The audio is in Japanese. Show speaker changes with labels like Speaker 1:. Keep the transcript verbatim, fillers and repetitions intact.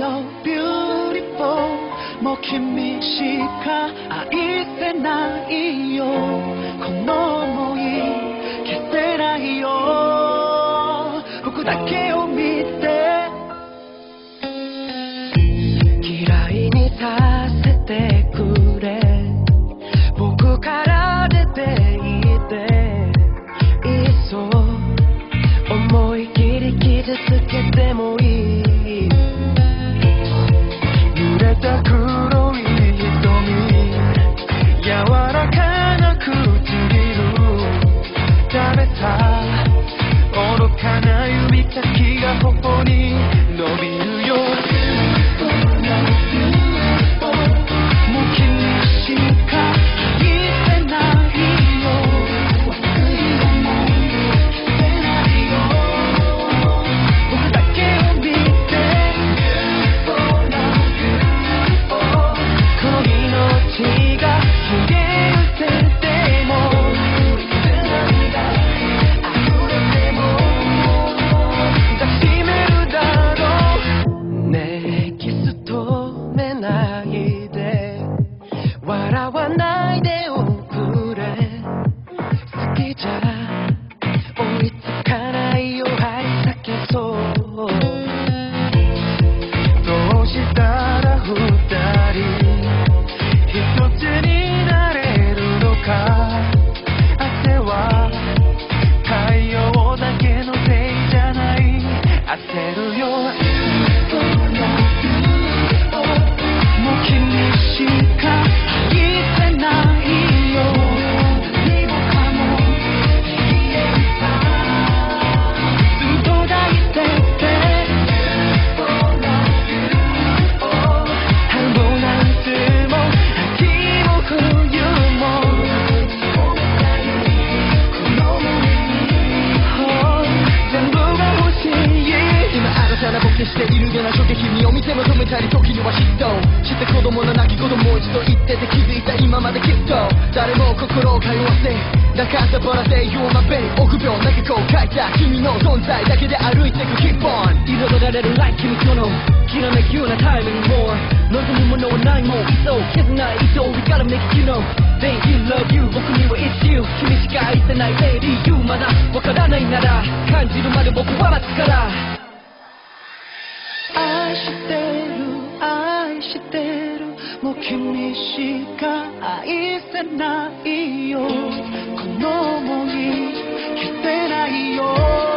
Speaker 1: so beautiful もう君しか愛せないよこの想い消せないよ僕だけを見て嫌いにさせてくれ僕から出ていっていっそ思い切り傷つけてもいい濡れた黒い瞳柔らかな唇食べた愚かな指先が頬に伸びるよもう君しか愛せないよ僕だけを見てこの命が消え失せても抱きしめるだろうねえキス止めないで笑わないでおくれ好きじゃ追いつかないよ張り裂けそうどうしたら二人一つになれるのか汗は太陽だけのせいじゃない焦るよもう君しか愛せないよ何もかも言えたずっと抱いてて春も夏も秋も冬も全部が欲しい今新たなボケしているような衝撃にを見て求めたり時には嫉妬して子供の泣き言もう一度言ってて気づいた今まできっと誰も心を通わせなかったバラで You're my babe 臆病な過去を書いた君の存在だけで歩いてく Keep on 彩られる like 君とのきらめくようなタイミング More 望むものはないもんそう削ない糸 We gotta make it you know Thank you love you 僕には It's you 君しか愛せない Lady You まだわからないなら感じるまで僕は待つから愛してる愛してるもう君しか愛せないよこの想い消せないよ